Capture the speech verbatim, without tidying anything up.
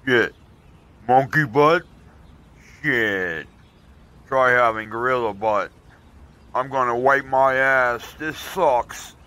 Shit. Monkey butt? Shit. Try having gorilla butt. I'm gonna wipe my ass. This sucks.